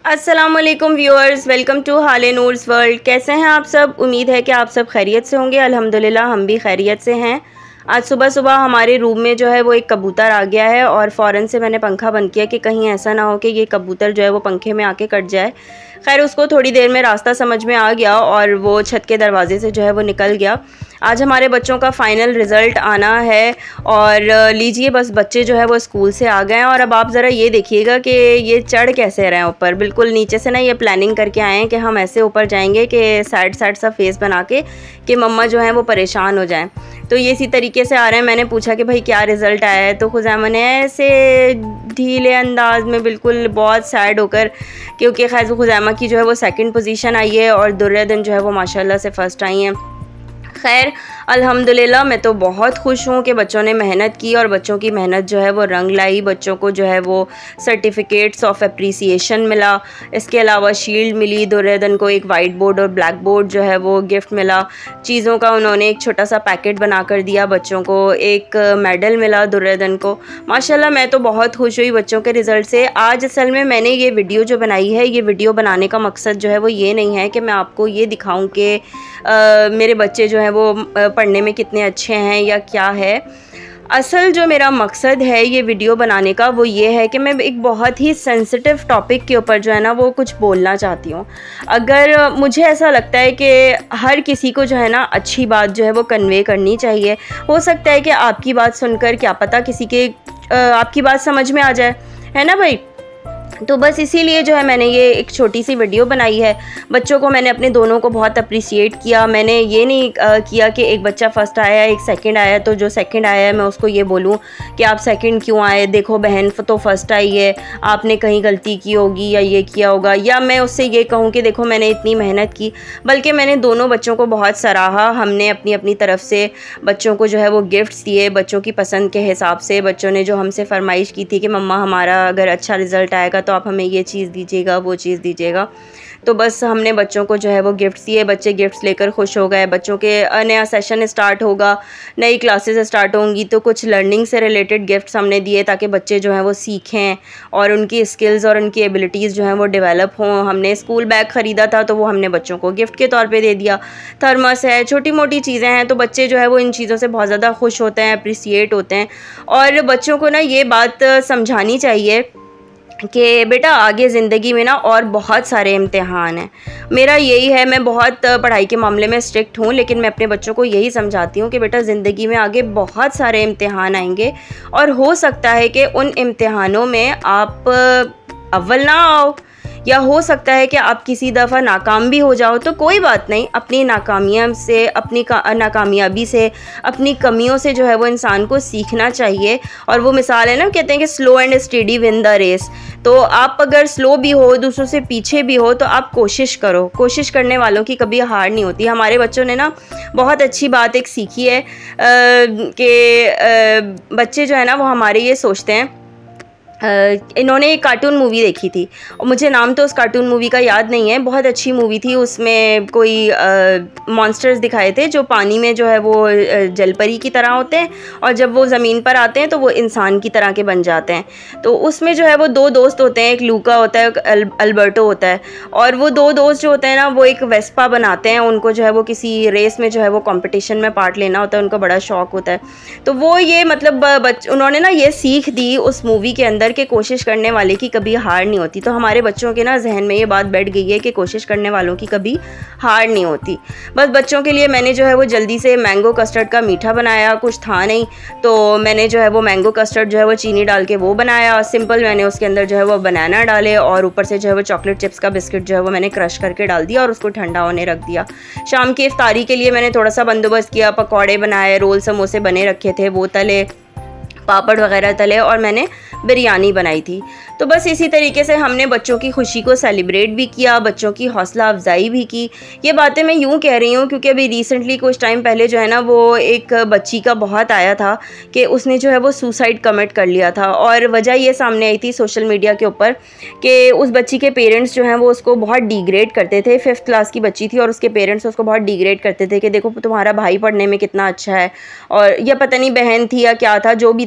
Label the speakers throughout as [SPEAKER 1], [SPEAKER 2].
[SPEAKER 1] अस्सलामुअलैकुम viewers, welcome to हाले Noor's world. कैसे हैं आप सब? उम्मीद है कि आप सब खैरियत से होंगे। अल्हम्दुलिल्लाह हम भी खैरियत से हैं। आज सुबह सुबह हमारे रूम में जो है वो एक कबूतर आ गया है और फ़ौरन से मैंने पंखा बंद किया कि कहीं ऐसा ना हो कि ये कबूतर जो है वो पंखे में आके कट जाए। खैर उसको थोड़ी देर में रास्ता समझ में आ गया और वो छत के दरवाजे से जो है वो निकल गया। आज हमारे बच्चों का फ़ाइनल रिज़ल्ट आना है और लीजिए बस बच्चे जो है वो स्कूल से आ गए हैं। और अब आप ज़रा ये देखिएगा कि ये चढ़ कैसे रहे हैं ऊपर। बिल्कुल नीचे से ना ये प्लानिंग करके आए हैं कि हम ऐसे ऊपर जाएंगे कि साइड साइड सा फेस बना के कि मम्मा जो है वो परेशान हो जाएं। तो ये इसी तरीके से आ रहे हैं। मैंने पूछा कि भाई क्या रिज़ल्ट आया है, तो खुज़ैमा ने ऐसे ढीले अंदाज में बिल्कुल बहुत सैड होकर, क्योंकि खैर खुज़ैमा की जो है वो सेकंड पोजीशन आई है और दुर्रदन जो है वो माशाल्लाह से फ़र्स्ट आई हैं। खैर अल्हम्दुलिल्लाह मैं तो बहुत खुश हूँ कि बच्चों ने मेहनत की और बच्चों की मेहनत जो है वो रंग लाई। बच्चों को जो है वो सर्टिफिकेट्स ऑफ अप्रिसिएशन मिला, इसके अलावा शील्ड मिली, दुर्रदन को एक वाइट बोर्ड और ब्लैक बोर्ड जो है वो गिफ्ट मिला। चीज़ों का उन्होंने एक छोटा सा पैकेट बना कर दिया बच्चों को, एक मेडल मिला दुर्रदन को। माशाल्लाह मैं तो बहुत खुश हुई बच्चों के रिज़ल्ट से। आज असल में मैंने ये वीडियो जो बनाई है, ये वीडियो बनाने का मकसद जो है वो ये नहीं है कि मैं आपको ये दिखाऊँ कि मेरे बच्चे जो हैं वो पढ़ने में कितने अच्छे हैं या क्या है। असल जो मेरा मकसद है ये वीडियो बनाने का वो ये है कि मैं एक बहुत ही सेंसिटिव टॉपिक के ऊपर जो है ना वो कुछ बोलना चाहती हूँ। अगर मुझे ऐसा लगता है कि हर किसी को जो है ना अच्छी बात जो है वो कन्वे करनी चाहिए। हो सकता है कि आपकी बात सुनकर क्या पता किसी के आपकी बात समझ में आ जाए, है ना भाई। तो बस इसीलिए जो है मैंने ये एक छोटी सी वीडियो बनाई है। बच्चों को मैंने अपने दोनों को बहुत अप्रिशिएट किया। मैंने ये नहीं किया कि एक बच्चा फ़र्स्ट आया एक सेकंड आया तो जो सेकंड आया है मैं उसको ये बोलूँ कि आप सेकंड क्यों आए, देखो बहन तो फ़र्स्ट आई है, आपने कहीं गलती की होगी या ये किया होगा, या मैं उससे ये कहूँ कि देखो मैंने इतनी मेहनत की। बल्कि मैंने दोनों बच्चों को बहुत सराहा। हमने अपनी अपनी तरफ से बच्चों को जो है वो गिफ्ट्स दिए बच्चों की पसंद के हिसाब से। बच्चों ने जो हमसे फरमाइश की थी कि मम्मा हमारा अगर अच्छा रिज़ल्ट आएगा तो आप हमें ये चीज़ दीजिएगा, वो चीज़ दीजिएगा। तो बस हमने बच्चों को जो है वो गिफ्ट्स दिए। बच्चे गिफ्ट्स लेकर खुश हो गए। बच्चों के नया सेशन स्टार्ट होगा, नई क्लासेस स्टार्ट होंगी तो कुछ लर्निंग से रिलेटेड गिफ्ट्स हमने दिए ताकि बच्चे जो हैं वो सीखें और उनकी स्किल्स और उनकी एबिलिटीज़ जो हैं वो डेवलप हों। हमने स्कूल बैग ख़रीदा था तो वो हमने बच्चों को गिफ्ट के तौर पे दे दिया। थर्मस है, छोटी मोटी चीज़ें हैं। तो बच्चे जो है वो इन चीज़ों से बहुत ज़्यादा खुश होते हैं, अप्रिसिएट होते हैं। और बच्चों को ना ये बात समझानी चाहिए कि बेटा आगे ज़िंदगी में ना और बहुत सारे इम्तिहान हैं। मेरा यही है, मैं बहुत पढ़ाई के मामले में स्ट्रिक्ट हूँ, लेकिन मैं अपने बच्चों को यही समझाती हूँ कि बेटा ज़िंदगी में आगे बहुत सारे इम्तिहान आएंगे और हो सकता है कि उन इम्तिहानों में आप अव्वल ना आओ, या हो सकता है कि आप किसी दफ़ा नाकाम भी हो जाओ। तो कोई बात नहीं, अपनी नाकामियाँ से, अपनी नाकामयाबी से, अपनी कमियों से जो है वो इंसान को सीखना चाहिए। और वो मिसाल है ना, कहते हैं कि slow and steady win the race. तो आप अगर स्लो भी हो, दूसरों से पीछे भी हो, तो आप कोशिश करो। कोशिश करने वालों की कभी हार नहीं होती। हमारे बच्चों ने ना बहुत अच्छी बात एक सीखी है कि बच्चे जो है ना वो हमारे ये सोचते हैं। इन्होंने एक कार्टून मूवी देखी थी और मुझे नाम तो उस कार्टून मूवी का याद नहीं है। बहुत अच्छी मूवी थी। उसमें कोई मॉन्स्टर्स दिखाए थे जो पानी में जो है वो जलपरी की तरह होते हैं और जब वो ज़मीन पर आते हैं तो वो इंसान की तरह के बन जाते हैं। तो उसमें जो है वो दो दोस्त होते हैं, एक लूका होता है, एक अल्बर्टो होता है। और वो दो दोस्त जो होते हैं ना वो एक वेस्पा बनाते हैं। उनको जो है वो किसी रेस में जो है वो कंपटीशन में पार्ट लेना होता है, उनका बड़ा शौक होता है। तो वो ये मतलब उन्होंने ना ये सीख दी उस मूवी के अंदर कि कोशिश करने वाले की कभी हार नहीं होती। तो हमारे बच्चों के ना जहन में ये बात बैठ गई है कि कोशिश करने वालों की कभी हार नहीं होती। बस बच्चों के लिए मैंने जो है वो जल्दी से मैंगो कस्टर्ड का मीठा बनाया। कुछ था नहीं तो मैंने जो है वो मैंगो कस्टर्ड जो है वो चीनी डाल के वो बनाया सिंपल। मैंने उसके अंदर जो है वो बनाना डाले और ऊपर से जो है वो चॉकलेट चिप्स का बिस्किट जो है वो मैंने क्रश करके डाल दिया और उसको ठंडा होने रख दिया। शाम की इफ्तारी के लिए मैंने थोड़ा सा बंदोबस्त किया। पकौड़े बनाए, रोल समोसे बने रखे थे, वो तले, पापड़ वगैरह तले और मैंने बिरयानी बनाई थी। तो बस इसी तरीके से हमने बच्चों की खुशी को सेलिब्रेट भी किया, बच्चों की हौसला अफजाई भी की। ये बातें मैं यूँ कह रही हूँ क्योंकि अभी रिसेंटली कुछ टाइम पहले जो है ना वो एक बच्ची का बहुत आया था कि उसने जो है वो सुसाइड कमिट कर लिया था। और वजह ये सामने आई थी सोशल मीडिया के ऊपर कि उस बच्ची के पेरेंट्स जो हैं वो उसको बहुत डिग्रेड करते थे। 5th क्लास की बच्ची थी और उसके पेरेंट्स उसको बहुत डिग्रेड करते थे कि देखो तुम्हारा भाई पढ़ने में कितना अच्छा है, और या पता नहीं बहन थी या क्या था, जो भी था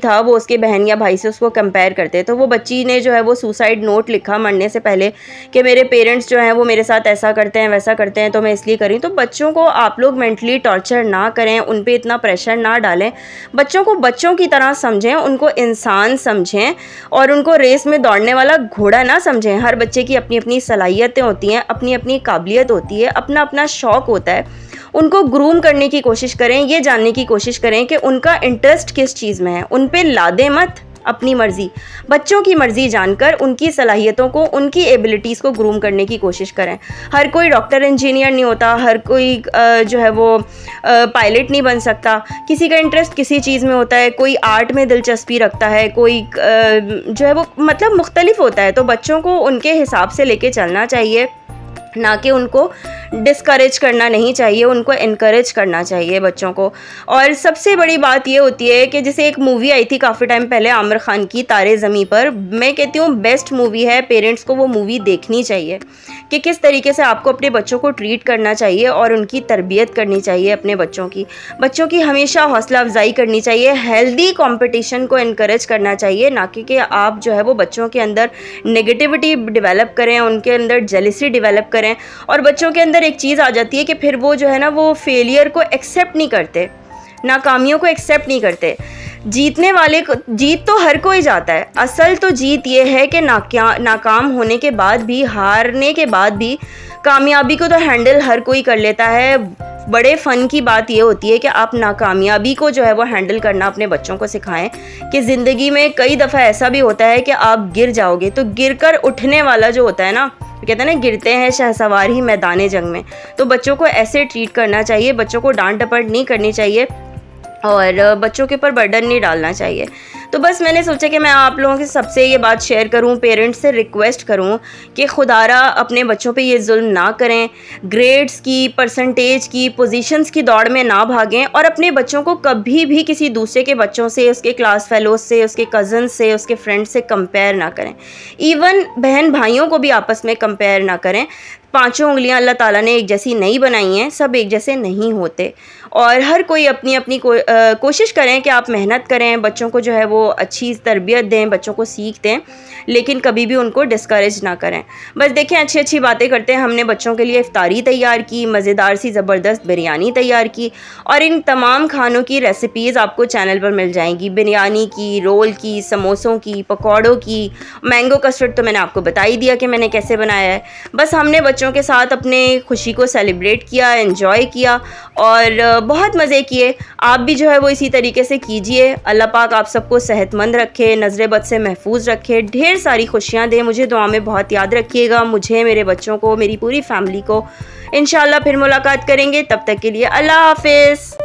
[SPEAKER 1] था वो उसके बहन या भाई से उसको कंपेयर करते। तो वो बच्ची ने जो है वो सुसाइड नोट लिखा मरने से पहले कि मेरे पेरेंट्स जो हैं वो मेरे साथ ऐसा करते हैं वैसा करते हैं तो मैं इसलिए करी। तो बच्चों को आप लोग मेंटली टॉर्चर ना करें, उन पे इतना प्रेशर ना डालें, बच्चों को बच्चों की तरह समझें, उनको इंसान समझें और उनको रेस में दौड़ने वाला घोड़ा ना समझें। हर बच्चे की अपनी अपनी सलाहियतें होती हैं, अपनी अपनी काबिलियत होती है, अपना अपना शौक़ होता है। उनको ग्रूम करने की कोशिश करें, ये जानने की कोशिश करें कि उनका इंटरेस्ट किस चीज़ में है। उन पे लादें मत अपनी मर्ज़ी, बच्चों की मर्ज़ी जानकर उनकी सलाहियतों को, उनकी एबिलिटीज़ को ग्रूम करने की कोशिश करें। हर कोई डॉक्टर इंजीनियर नहीं होता, हर कोई जो है वो पायलट नहीं बन सकता। किसी का इंटरेस्ट किसी चीज़ में होता है, कोई आर्ट में दिलचस्पी रखता है, कोई जो है वो मतलब मुख्तलिफ होता है। तो बच्चों को उनके हिसाब से लेके चलना चाहिए, ना कि उनको डिस्करेज करना नहीं चाहिए, उनको इनकरेज करना चाहिए बच्चों को। और सबसे बड़ी बात ये होती है कि जैसे एक मूवी आई थी काफ़ी टाइम पहले आमिर खान की, तारे ज़मीं पर, मैं कहती हूँ बेस्ट मूवी है। पेरेंट्स को वो मूवी देखनी चाहिए कि किस तरीके से आपको अपने बच्चों को ट्रीट करना चाहिए और उनकी तरबियत करनी चाहिए अपने बच्चों की। बच्चों की हमेशा हौसला अफजाई करनी चाहिए, हेल्दी कंपटीशन को इनकरेज करना चाहिए, ना कि आप जो है वो बच्चों के अंदर नेगेटिविटी डेवलप करें, उनके अंदर जेलिसी डेवलप करें। और बच्चों के अंदर एक चीज़ आ जाती है कि फिर वो जो है ना वो फेलियर को एक्सेप्ट नहीं करते, नाकामियों को एक्सेप्ट नहीं करते। जीतने वाले को, जीत तो हर कोई जाता है, असल तो जीत ये है कि नाकाम होने के बाद भी, हारने के बाद भी कामयाबी को तो हैंडल हर कोई कर लेता है। बड़े फ़न की बात ये होती है कि आप नाकामयाबी को जो है वो हैंडल करना अपने बच्चों को सिखाएं कि ज़िंदगी में कई दफ़ा ऐसा भी होता है कि आप गिर जाओगे, तो गिर कर उठने वाला जो होता है ना, कहते हैं ना गिरते हैं शहसवार ही मैदान जंग में। तो बच्चों को ऐसे ट्रीट करना चाहिए, बच्चों को डांट डपट नहीं करनी चाहिए और बच्चों के ऊपर बर्डन नहीं डालना चाहिए। तो बस मैंने सोचा कि मैं आप लोगों के सबसे ये बात शेयर करूं, पेरेंट्स से रिक्वेस्ट करूं कि खुदारा अपने बच्चों पे ये जुल्म ना करें, ग्रेड्स की, परसेंटेज की, पोजीशंस की दौड़ में ना भागें और अपने बच्चों को कभी भी किसी दूसरे के बच्चों से, उसके क्लास फेलोज से, उसके कज़न से, उसके फ्रेंड्स से कंपेयर ना करें। इवन बहन भाइयों को भी आपस में कंपेयर ना करें। पांचों उंगलियां अल्लाह ताला ने एक जैसी नहीं बनाई हैं, सब एक जैसे नहीं होते और हर कोई अपनी अपनी कोशिश करें कि आप मेहनत करें, बच्चों को जो है वो अच्छी तरबियत दें, बच्चों को सीख दें, लेकिन कभी भी उनको डिस्करेज ना करें। बस देखें अच्छी अच्छी बातें करते हैं। हमने बच्चों के लिए इफ्तारी तैयार की, मज़ेदार सी ज़बरदस्त बिरयानी तैयार की और इन तमाम खानों की रेसिपीज़ आपको चैनल पर मिल जाएंगी। बिरयानी की, रोल की, समोसों की, पकौड़ों की, मैंगो कस्टर्ड तो मैंने आपको बता ही दिया कि मैंने कैसे बनाया है। बस हमने बच्चों के साथ अपने खुशी को सेलिब्रेट किया, एंजॉय किया और बहुत मज़े किए। आप भी जो है वो इसी तरीके से कीजिए। अल्लाह पाक आप सबको सेहतमंद रखे, नज़र बद से महफूज रखे, ढेर सारी खुशियाँ दे। मुझे दुआ में बहुत याद रखिएगा, मुझे, मेरे बच्चों को, मेरी पूरी फैमिली को। इंशाल्लाह फिर मुलाकात करेंगे, तब तक के लिए अल्लाह हाफिज़।